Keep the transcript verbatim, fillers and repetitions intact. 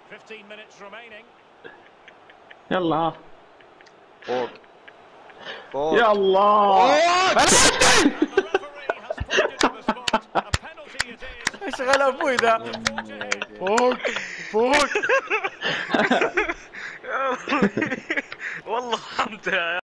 fifteen minutes remaining. يلا فوق فوق يا الله. ايش غلا ابوي ذا؟ فوق فوق. والله انت